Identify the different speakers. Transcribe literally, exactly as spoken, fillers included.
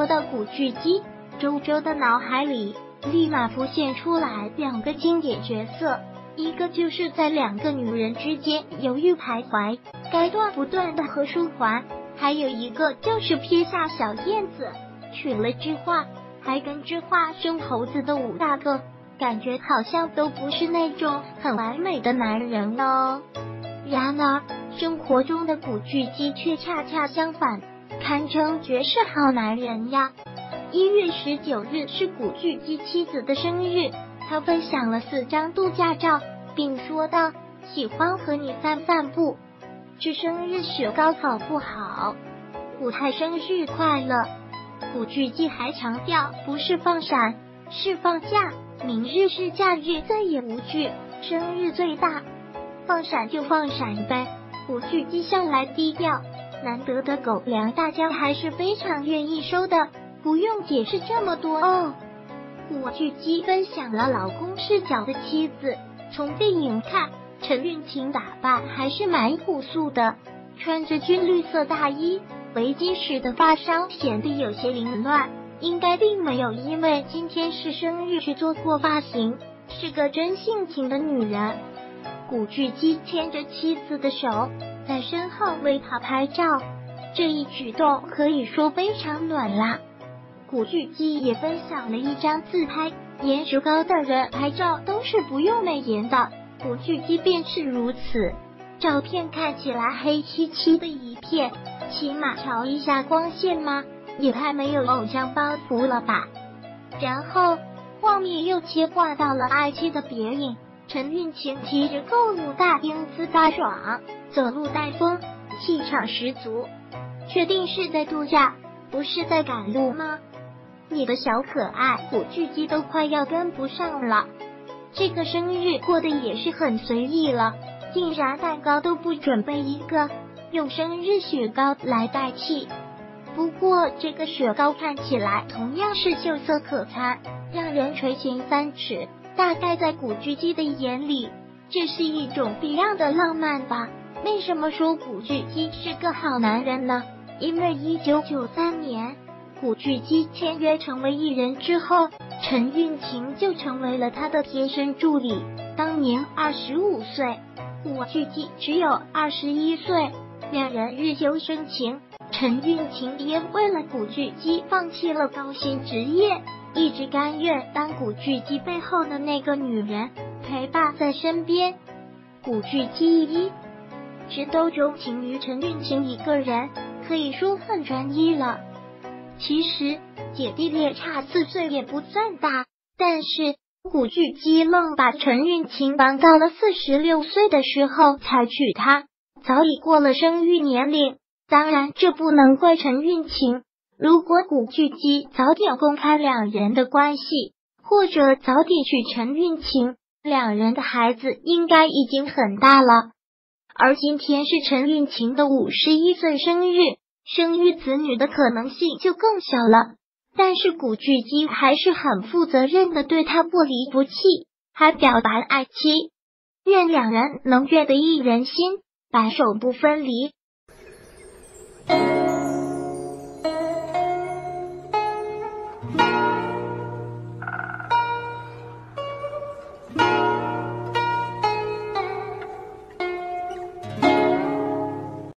Speaker 1: 到古巨基，周周的脑海里立马浮现出来两个经典角色，一个就是在两个女人之间犹豫徘徊，该断不断的何书桓，还有一个就是撇下小燕子娶了知画，还跟知画生猴子的武大哥，感觉好像都不是那种很完美的男人哦。然而生活中的古巨基却恰恰相反，堪称绝世好男人呀。一月十九日是古巨基妻子的生日，他分享了四张度假照，并说道：喜欢和你散散步，吃生日雪糕好不好？古太生日快乐。古巨基还强调，不是放闪，是放假，明日是假日，再也无惧，生日最大，放闪就放闪呗。古巨基向来低调，难得的狗粮大家还是非常愿意收的，不用解释这么多哦。古巨基分享了老公视角的妻子，从电影看，陈韵晴打扮还是蛮朴素的，穿着军绿色大衣，围巾时的发梢显得有些凌乱，应该并没有因为今天是生日去做过发型，是个真性情的女人。古巨基牵着妻子的手，在身后为她拍照，这一举动可以说非常暖啦。古巨基也分享了一张自拍，颜值高的人拍照都是不用美颜的，古巨基便是如此。照片看起来黑漆漆的一片，起码调一下光线吗？也太没有偶像包袱了吧。然后画面又切换到了爱妻的别影，陈韵晴提着购物袋英姿飒爽，走路带风，气场十足。确定是在度假，不是在赶路吗？你的小可爱，古巨基都快要跟不上了。这个生日过得也是很随意了，竟然蛋糕都不准备一个，用生日雪糕来代替。不过这个雪糕看起来同样是秀色可餐，让人垂涎三尺。大概在古巨基的眼里，这是一种别样的浪漫吧。为什么说古巨基是个好男人呢？因为一九九三年古巨基签约成为艺人之后，陈韵晴就成为了他的贴身助理。当年二十五岁，古巨基只有二十一岁，两人日久生情。陈韵晴也为了古巨基放弃了高薪职业，一直甘愿当古巨基背后的那个女人，陪伴在身边。古巨基一直都钟情于陈韵晴一个人，可以说很专一了。其实姐弟恋差四岁也不算大，但是古巨基愣把陈韵晴绑到了四十六岁的时候才娶她，早已过了生育年龄。当然这不能怪陈韵晴，如果古巨基早点公开两人的关系，或者早点娶陈韵晴，两人的孩子应该已经很大了。而今天是陈韵晴的五十一岁生日，生育子女的可能性就更小了。但是古巨基还是很负责任的对她不离不弃，还表白爱妻，愿两人能愿得一人心，白首不分离。